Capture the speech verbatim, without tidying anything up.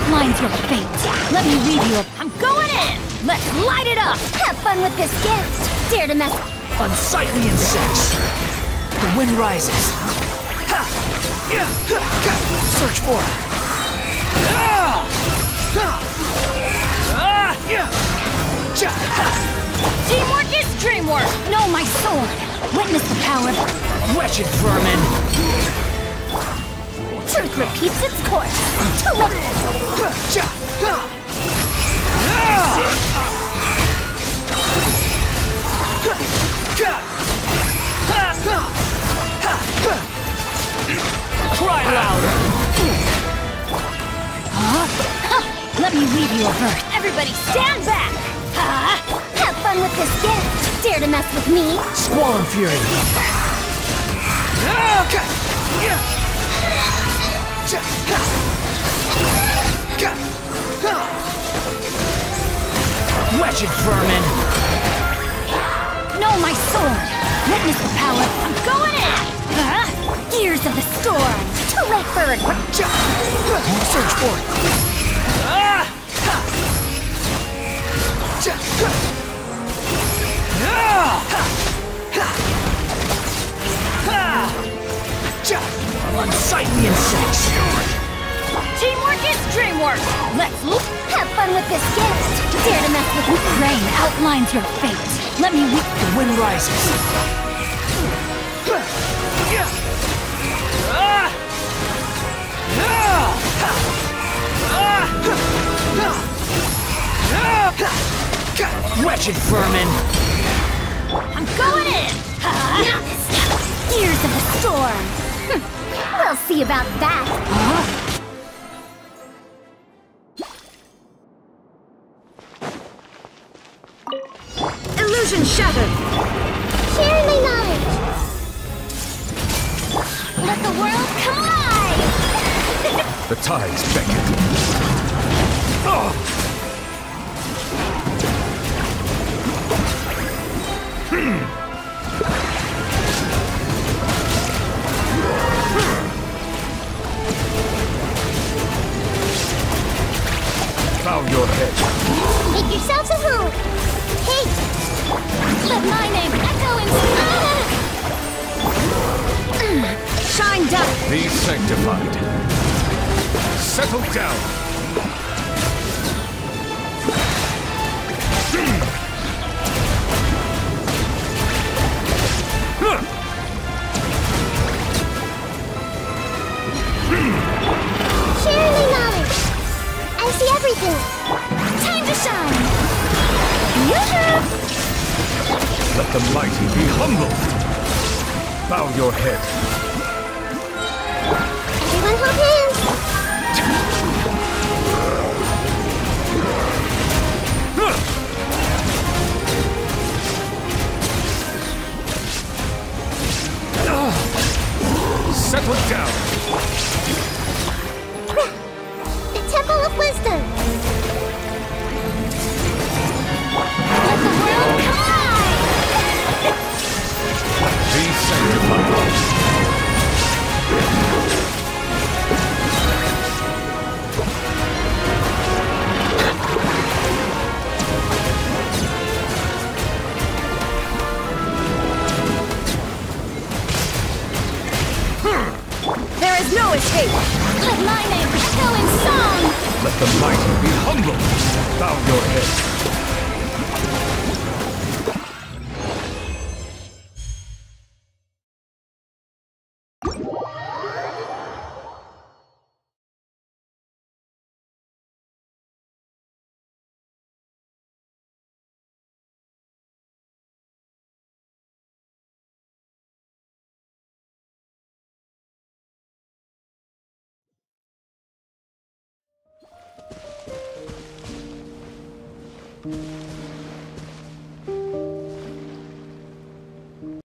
outlines your fate. Let me read you a... I'm going in! Let's light it up! Have fun with this gift! Dare to mess... Unsightly insects! The wind rises. Ha! Yeah! Ha! Ha! Search for it! Ah! Ha! Ah! Yeah! Ja! Ha! Teamwork is dreamwork! Know my sword! Witness the power... Wretched vermin! Truth repeats its course! Terrific! Ha! Ja! Ha! Ah! Ha! Ja! Ha! Ha! Ha! Ha! Cry louder! Huh? Huh. Let me weave you a verse. Everybody stand back! Huh? Have fun with this gift! Dare to mess with me? Squall and fury! Ah! Okay! Yeah! Ja! Ha! Ja! Ha! Wretched vermin! Know my sword! Witness the power... I'm going in! Huh? Gears of the storm! Terrific! Ja! Search for it! Ah! Ha! Ja! Ha! Ah! Ha! Ha! Ha! Ja! Unsightly insects! Teamwork is dreamwork! Let's look... Have fun with this gift! Dare to mess with me? Rain outlines your fate. Let me weave... The wind rises. Yeah! Ah! Ah! Ha! Ah! Ah! Ah! Wretched vermin! I'm going in! Huh? Gears of the storm! Hm. We'll see about that! Huh? Illusion shattered! Share my knowledge! Let the world collide! The tides beckon. Oh! Bow your head. Make yourselves at home! Hey! Let my name echo in... Ah! Shine down! Be sanctified. Settle down. Share my knowledge! I see everything! Time to shine! Yoo-hoo! Let the mighty be humble. Bow your head. Everyone hold hands! Settle down. The Temple of Wisdom! Let the world collide! Be sanctified. There is no escape! Let my name echo in song! Let the mighty be humble. Bow your head.